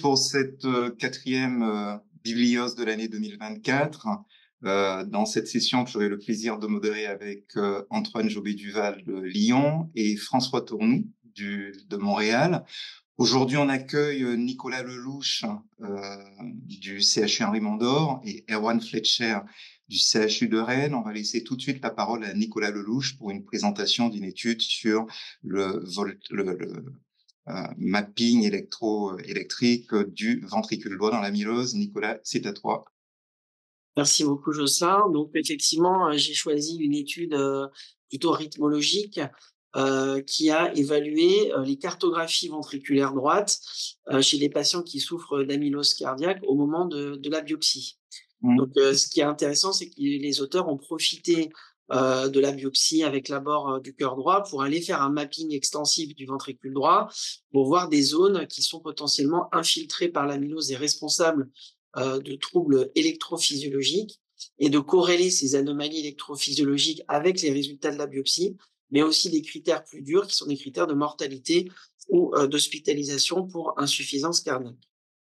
pour cette quatrième Biblios de l'année 2024. Dans cette session, j'aurai le plaisir de modérer avec Antoine Jobé-Duval de Lyon et François Tournou de Montréal. Aujourd'hui, on accueille Nicolas Lelouch du CHU Henri Mondor et Erwan Fletcher du CHU de Rennes. On va laisser tout de suite la parole à Nicolas Lelouch pour une présentation d'une étude sur le mapping électrique du ventricule droit dans l'amylose. Nicolas, c'est à toi. Merci beaucoup, Jocelyn. Donc, effectivement, j'ai choisi une étude plutôt rythmologique qui a évalué les cartographies ventriculaires droites chez les patients qui souffrent d'amylose cardiaque au moment de la biopsie. Donc, ce qui est intéressant, c'est que les auteurs ont profité de la biopsie avec l'abord du cœur droit pour aller faire un mapping extensif du ventricule droit pour voir des zones qui sont potentiellement infiltrées par l'amylose et responsables de troubles électrophysiologiques et de corréler ces anomalies électrophysiologiques avec les résultats de la biopsie, mais aussi des critères plus durs qui sont des critères de mortalité ou d'hospitalisation pour insuffisance cardiaque.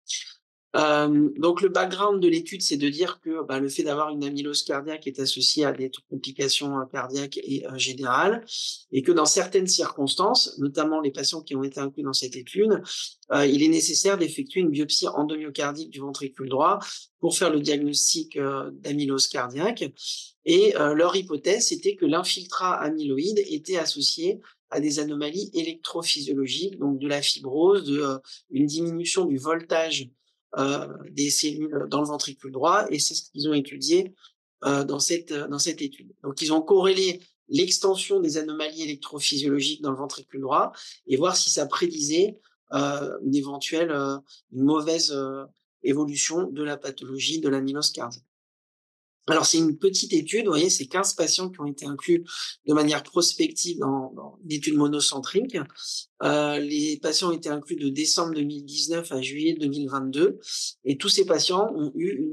Donc le background de l'étude, c'est de dire que le fait d'avoir une amylose cardiaque est associé à des complications cardiaques et générales, et que dans certaines circonstances, notamment les patients qui ont été inclus dans cette étude, il est nécessaire d'effectuer une biopsie endomyocardique du ventricule droit pour faire le diagnostic d'amylose cardiaque. Et leur hypothèse, c'était que l'infiltrat amyloïde était associé à des anomalies électrophysiologiques, donc de la fibrose, une diminution du voltage des cellules dans le ventricule droit, et c'est ce qu'ils ont étudié dans cette étude. Donc, ils ont corrélé l'extension des anomalies électrophysiologiques dans le ventricule droit et voir si ça prédisait une éventuelle, une mauvaise évolution de la pathologie de l'amylose cardiaque. Alors, c'est une petite étude, vous voyez, c'est 15 patients qui ont été inclus de manière prospective dans une étude monocentrique. Les patients ont été inclus de décembre 2019 à juillet 2022, et tous ces patients ont eu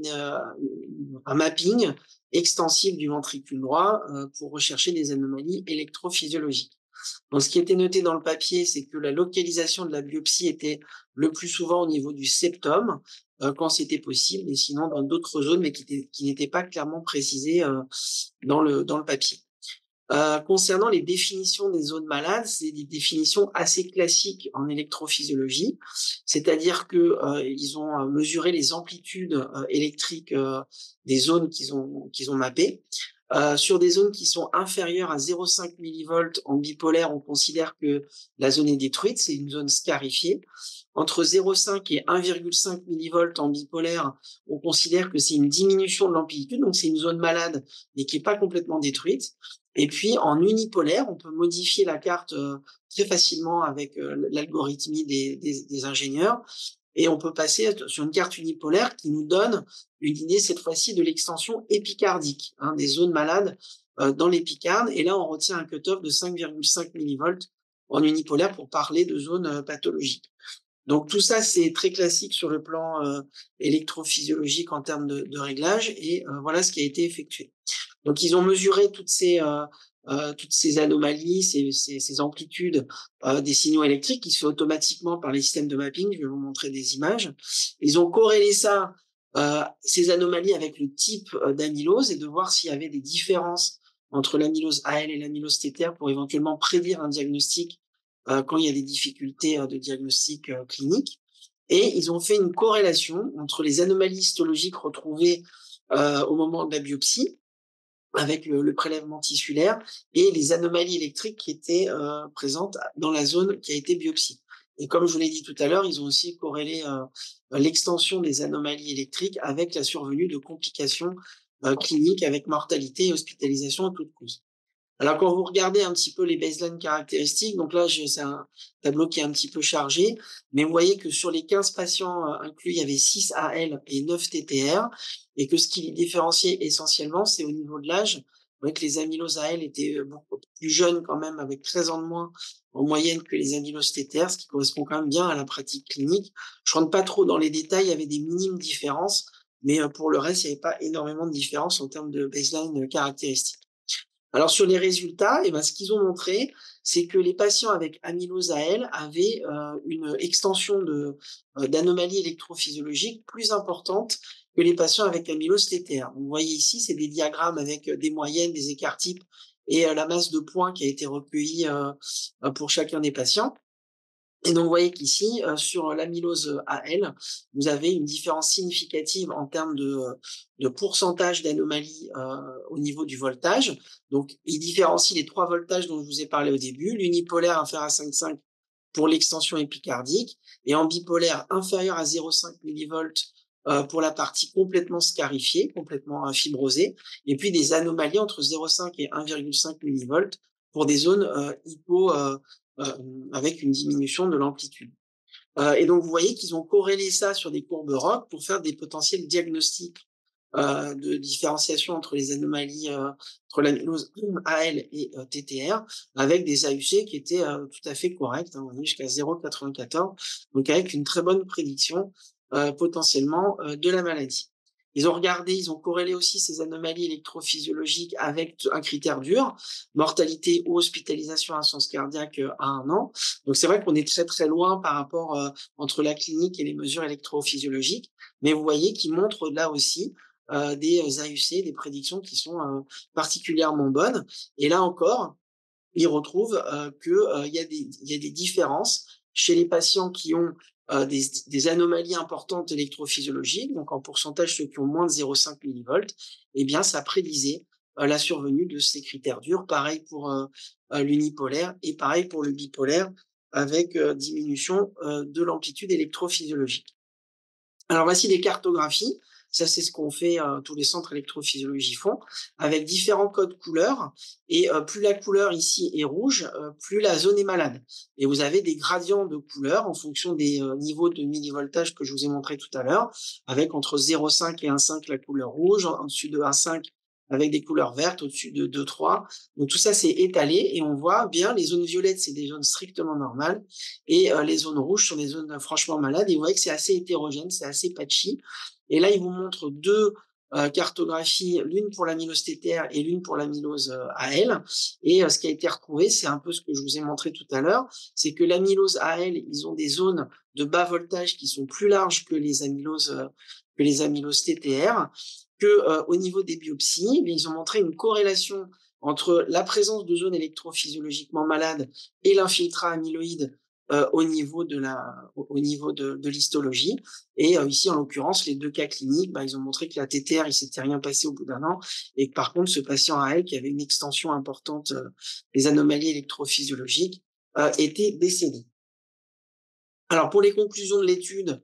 un mapping extensif du ventricule droit pour rechercher des anomalies électrophysiologiques. Donc, ce qui était noté dans le papier, c'est que la localisation de la biopsie était le plus souvent au niveau du septum, quand c'était possible, et sinon dans d'autres zones, mais qui n'étaient pas clairement précisées dans le papier. Concernant les définitions des zones malades, c'est des définitions assez classiques en électrophysiologie, c'est-à-dire que ils ont mesuré les amplitudes électriques des zones qu'ils ont mappées. Sur des zones qui sont inférieures à 0,5 millivolts en bipolaire, on considère que la zone est détruite, c'est une zone scarifiée. Entre 0,5 et 1,5 millivolts en bipolaire, on considère que c'est une diminution de l'amplitude, donc c'est une zone malade, mais qui n'est pas complètement détruite. Et puis en unipolaire, on peut modifier la carte très facilement avec l'algorithmie des ingénieurs, et on peut passer sur une carte unipolaire qui nous donne une idée cette fois-ci de l'extension épicardique, des zones malades dans l'épicarde. Et là, on retient un cutoff de 5,5 millivolts en unipolaire pour parler de zones pathologiques. Donc tout ça, c'est très classique sur le plan électrophysiologique en termes de réglage, et voilà ce qui a été effectué. Donc ils ont mesuré toutes ces anomalies, ces amplitudes des signaux électriques qui se fait automatiquement par les systèmes de mapping. Je vais vous montrer des images. Ils ont corrélé ça, ces anomalies, avec le type d'amylose, et de voir s'il y avait des différences entre l'amylose AL et l'amylose TTR pour éventuellement prédire un diagnostic quand il y a des difficultés de diagnostic clinique. Et ils ont fait une corrélation entre les anomalies histologiques retrouvées au moment de la biopsie, avec le prélèvement tissulaire, et les anomalies électriques qui étaient présentes dans la zone qui a été biopsiée. Et comme je vous l'ai dit tout à l'heure, ils ont aussi corrélé l'extension des anomalies électriques avec la survenue de complications cliniques, avec mortalité et hospitalisation en toute cause. Alors, quand vous regardez un petit peu les baseline caractéristiques, donc là, c'est un tableau qui est un petit peu chargé, mais vous voyez que sur les 15 patients inclus, il y avait 6 AL et 9 TTR, et que ce qui les différenciait essentiellement, c'est au niveau de l'âge. Vous voyez que les amyloses AL étaient beaucoup plus jeunes quand même, avec 13 ans de moins en moyenne que les amyloses TTR, ce qui correspond quand même bien à la pratique clinique. Je rentre pas trop dans les détails, il y avait des minimes différences, mais pour le reste, il n'y avait pas énormément de différence en termes de baseline caractéristiques. Alors sur les résultats, eh ben, ce qu'ils ont montré, c'est que les patients avec amylose AL avaient une extension d'anomalies électrophysiologiques plus importante que les patients avec amylose TTR. Vous voyez ici, c'est des diagrammes avec des moyennes, des écarts types et la masse de points qui a été recueillie pour chacun des patients. Et donc, vous voyez qu'ici, sur l'amylose AL, vous avez une différence significative en termes de pourcentage d'anomalies au niveau du voltage. Donc, il différencie les 3 voltages dont je vous ai parlé au début, l'unipolaire inférieur à 5,5 pour l'extension épicardique et en bipolaire inférieur à 0,5 millivolts pour la partie complètement scarifiée, complètement fibrosée, et puis des anomalies entre 0,5 et 1,5 millivolts pour des zones avec une diminution de l'amplitude. Et donc, vous voyez qu'ils ont corrélé ça sur des courbes ROC pour faire des potentiels diagnostics de différenciation entre les anomalies, entre l'amylose AL et TTR, avec des AUC qui étaient tout à fait corrects, hein, on est jusqu'à 0,94, donc avec une très bonne prédiction potentiellement de la maladie. Ils ont regardé, ils ont corrélé aussi ces anomalies électrophysiologiques avec un critère dur, mortalité ou hospitalisation à insuffisance cardiaque à 1 an. Donc c'est vrai qu'on est très très loin par rapport entre la clinique et les mesures électrophysiologiques, mais vous voyez qu'ils montrent là aussi des AUC, des prédictions qui sont particulièrement bonnes. Et là encore, ils retrouvent qu'il y a des différences chez les patients qui ont des anomalies importantes électrophysiologiques, donc en pourcentage ceux qui ont moins de 0,5 millivolts, eh bien ça prédisait la survenue de ces critères durs. Pareil pour l'unipolaire et pareil pour le bipolaire avec diminution de l'amplitude électrophysiologique. Alors voici des cartographies. Ça, c'est ce qu'on fait, tous les centres électrophysiologie font, avec différents codes couleurs. Et plus la couleur ici est rouge, plus la zone est malade. Et vous avez des gradients de couleurs en fonction des niveaux de millivoltage que je vous ai montré tout à l'heure, avec entre 0,5 et 1,5 la couleur rouge, en dessus de 1,5 avec des couleurs vertes, au-dessus de 2,3. Donc tout ça, c'est étalé et on voit bien les zones violettes, c'est des zones strictement normales et les zones rouges sont des zones franchement malades. Et vous voyez que c'est assez hétérogène, c'est assez patchy. Et là, il vous montre 2 cartographies, l'une pour l'amylose TTR et l'une pour l'amylose AL. Et ce qui a été retrouvé, c'est un peu ce que je vous ai montré tout à l'heure, c'est que l'amylose AL, ils ont des zones de bas voltage qui sont plus larges que les amyloses TTR, que au niveau des biopsies, ils ont montré une corrélation entre la présence de zones électrophysiologiquement malades et l'infiltrat amyloïde au niveau de l'histologie. Et ici, en l'occurrence, les 2 cas cliniques, ils ont montré que la TTR, il s'était rien passé au bout d'1 an, et que par contre, ce patient AL, qui avait une extension importante des anomalies électrophysiologiques, était décédé. Alors, pour les conclusions de l'étude,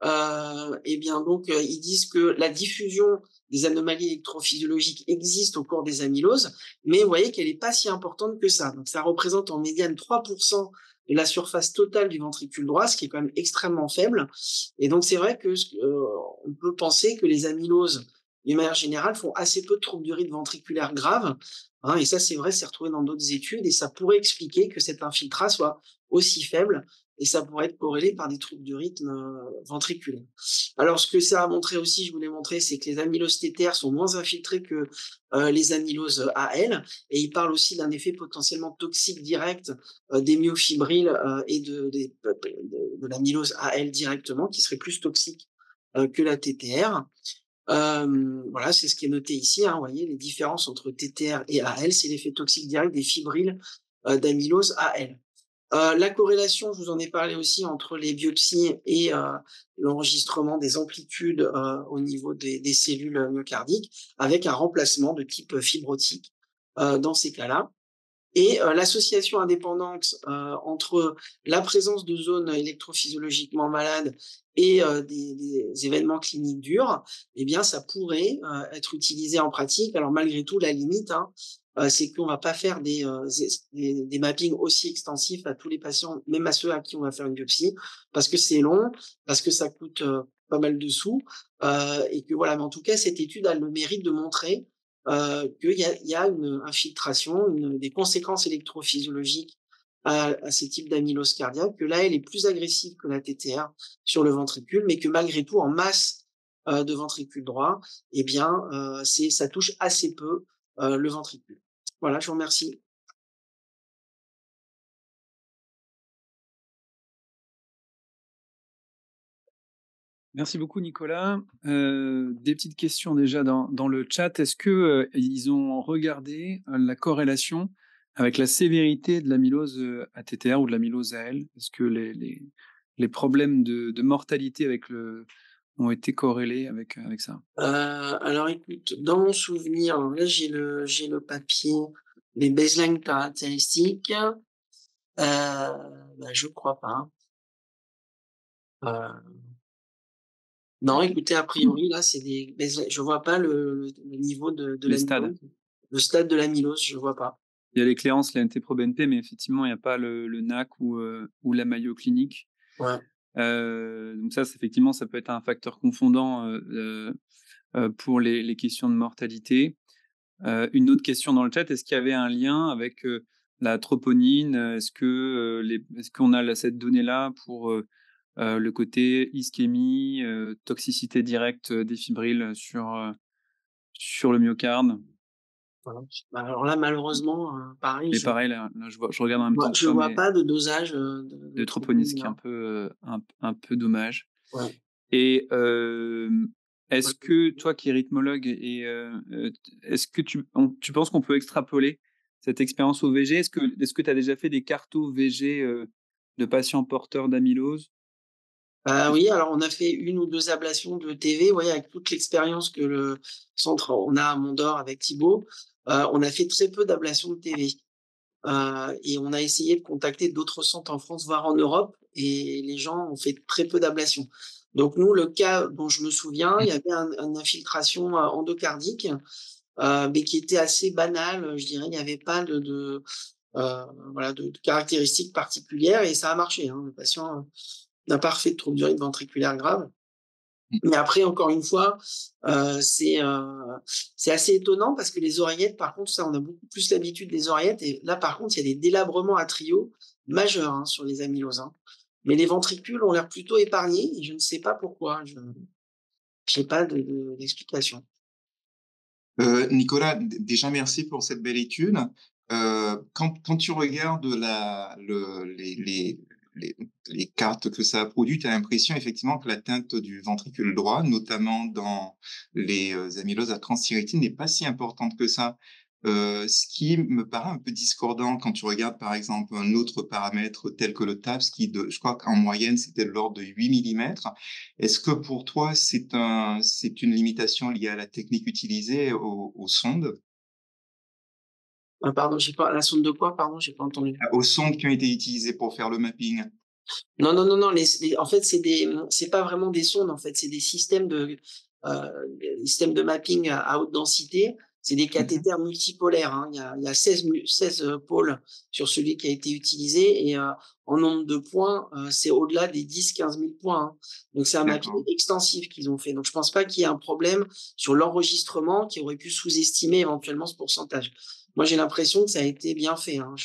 eh bien donc, ils disent que la diffusion des anomalies électrophysiologiques existe au cours des amyloses, mais vous voyez qu'elle n'est pas si importante que ça. Donc ça représente en médiane 3% de la surface totale du ventricule droit, ce qui est quand même extrêmement faible. Et donc c'est vrai que on peut penser que les amyloses, d'une manière générale, font assez peu de troubles du rythme ventriculaire graves. Hein, et ça, c'est vrai, c'est retrouvé dans d'autres études, et ça pourrait expliquer que cet infiltrat soit aussi faible, et ça pourrait être corrélé par des troubles du rythme ventriculaire. Alors, ce que ça a montré aussi, je vous l'ai montré, c'est que les amyloses TTR sont moins infiltrées que les amyloses AL, et il parle aussi d'un effet potentiellement toxique direct des myofibrilles et de l'amylose AL directement, qui serait plus toxique que la TTR. Voilà, c'est ce qui est noté ici, hein, vous voyez, les différences entre TTR et AL, c'est l'effet toxique direct des fibrilles d'amylose AL. La corrélation, je vous en ai parlé aussi, entre les biopsies et l'enregistrement des amplitudes au niveau des cellules myocardiques, avec un remplacement de type fibrotique dans ces cas-là. Et l'association indépendante entre la présence de zones électrophysiologiquement malades et des événements cliniques durs, eh bien, ça pourrait être utilisé en pratique. Alors malgré tout, la limite, hein, c'est qu'on va pas faire des mappings aussi extensifs à tous les patients, même à ceux à qui on va faire une biopsie, parce que c'est long, parce que ça coûte pas mal de sous, et que voilà. Mais en tout cas, cette étude a le mérite de montrer qu'il y a une infiltration, des conséquences électrophysiologiques à ces types d'amylose cardiaque, que là, elle est plus agressive que la TTR sur le ventricule, mais que malgré tout, en masse de ventricule droit, eh bien, ça touche assez peu le ventricule. Voilà, je vous remercie. Merci beaucoup Nicolas. Des petites questions déjà dans le chat. Est-ce que, ils ont regardé, la corrélation avec la sévérité de l'amylose, ATTR ou de l'amylose AL? Est-ce que les problèmes de mortalité avec le ont été corrélés avec ça? Alors écoute, dans mon souvenir, alors là j'ai le papier, les baseline caractéristiques, bah, je crois pas. Heu, non, écoutez, a priori là, c'est des baseline, je vois pas le niveau de Les stades? l'amylose, le stade de l'amylose, je vois pas. Il y a les clérances, la NT-proBNP, mais effectivement, il n'y a pas le NAC ou la Mayo clinique. Ouais. Donc ça, c'est effectivement, ça peut être un facteur confondant, pour les questions de mortalité. Une autre question dans le chat, est-ce qu'il y avait un lien avec, la troponine? Est-ce qu'on a cette donnée-là pour, le côté ischémie, toxicité directe, des fibrilles sur le myocarde? Voilà. Bah, alors là, malheureusement, pareil, Mais pareil, là, je regarde en même temps que je toi, vois mais pas de dosage, de de troponine, ce troponine qui est un là. peu, un peu dommage. Ouais. Et Ouais. est-ce que toi qui es rythmologue est-ce que tu penses qu'on peut extrapoler cette expérience au VG? Est-ce que tu as déjà fait des cartos VG, de patients porteurs d'amylose? Est-ce Oui, alors on a fait 1 ou 2 ablations de TV, ouais, avec toute l'expérience que le centre on a à Mondor avec Thibaut, on a fait très peu d'ablations de TV. Et on a essayé de contacter d'autres centres en France, voire en Europe, et les gens ont fait très peu d'ablations. Donc nous, le cas dont je me souviens, il y avait une infiltration, endocardique, mais qui était assez banale, je dirais. Il n'y avait pas voilà, de caractéristiques particulières et ça a marché, hein. Le patient, n'a pas refait de trouble du rythme ventriculaire grave. Mais après, encore une fois, c'est assez étonnant parce que les oreillettes, par contre, ça, on a beaucoup plus l'habitude des oreillettes et là, par contre, il y a des délabrements atriaux majeurs, hein, sur les amyloses, hein. Mais les ventricules ont l'air plutôt épargnés et je ne sais pas pourquoi. Je j'ai pas d'explication. Nicolas, déjà merci pour cette belle étude. Quand tu regardes les cartes que ça a produites, tu as l'impression effectivement que l'atteinte du ventricule droit, notamment dans les amyloses à transthyrétine, n'est pas si importante que ça. Ce qui me paraît un peu discordant quand tu regardes par exemple un autre paramètre tel que le TAPS, je crois qu'en moyenne c'était de l'ordre de 8 millimètres. Est-ce que pour toi, c'est une limitation liée à la technique utilisée aux sondes, Pardon, j'ai pas la sonde de quoi? Pardon, j'ai pas entendu. aux sondes qui ont été utilisées pour faire le mapping? Non, non, non, non, en fait, c'est pas vraiment des sondes, en fait, c'est des systèmes de mapping à haute densité. C'est des Mhm. cathéters multipolaires, hein. Il y a 16 pôles sur celui qui a été utilisé et en nombre de points, c'est au-delà des 10 000 à 15 000 points, hein. Donc c'est un mapping D'accord. extensif qu'ils ont fait. Donc je pense pas qu'il y ait un problème sur l'enregistrement qui aurait pu sous-estimer éventuellement ce pourcentage. Moi, j'ai l'impression que ça a été bien fait, hein.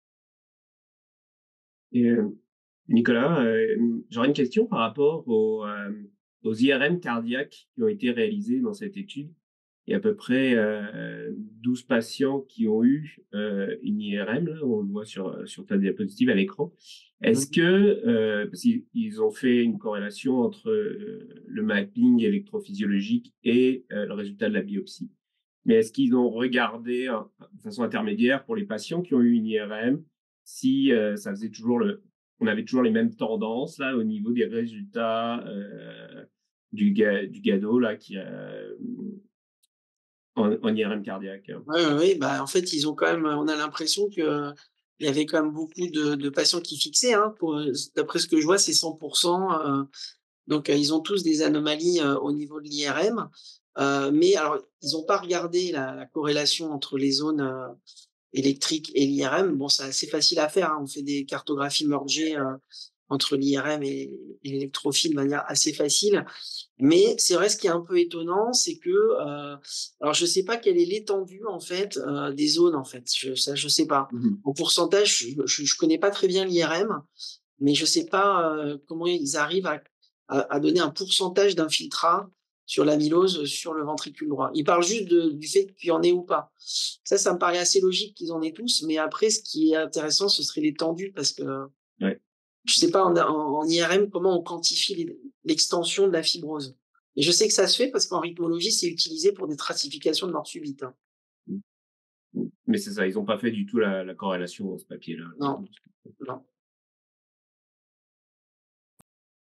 Et, Nicolas, j'aurais une question par rapport aux IRM cardiaques qui ont été réalisés dans cette étude. Il y a à peu près 12 patients qui ont eu une IRM, là, on le voit sur ta diapositive à l'écran. Est-ce Mmh. que, parce qu'ils ont fait une corrélation entre le mapping électrophysiologique et le résultat de la biopsie, mais est-ce qu'ils ont regardé de façon intermédiaire pour les patients qui ont eu une IRM si ça faisait toujours on avait toujours les mêmes tendances là au niveau des résultats du GADO là qui en IRM cardiaque. Ouais, ouais, ouais, bah, en fait, ils ont quand même, on a l'impression que il y avait quand même beaucoup de patients qui fixaient, hein, d'après ce que je vois, c'est 100. Donc, ils ont tous des anomalies, au niveau de l'IRM, mais alors, ils ont pas regardé la corrélation entre les zones, électriques et l'IRM. Bon, c'est assez facile à faire, hein. On fait des cartographies mergées, entre l'IRM et l'électrophile de manière assez facile. Mais c'est vrai, ce qui est un peu étonnant, c'est que, alors je sais pas quelle est l'étendue en fait, des zones en fait. Je sais pas. Mmh. En pourcentage, je connais pas très bien l'IRM, mais je sais pas, comment ils arrivent à donner un pourcentage d'infiltrats sur l'amylose sur le ventricule droit. Ils parlent juste du fait qu'il y en ait ou pas. Ça me paraît assez logique qu'ils en aient tous, mais après, ce qui est intéressant, ce serait l'étendue, parce que je sais pas en IRM comment on quantifie l'extension de la fibrose. Et je sais que ça se fait parce qu'en rythmologie, c'est utilisé pour des stratifications de mort subite. Mais c'est ça, ils n'ont pas fait du tout la corrélation dans ce papier-là. Non, non.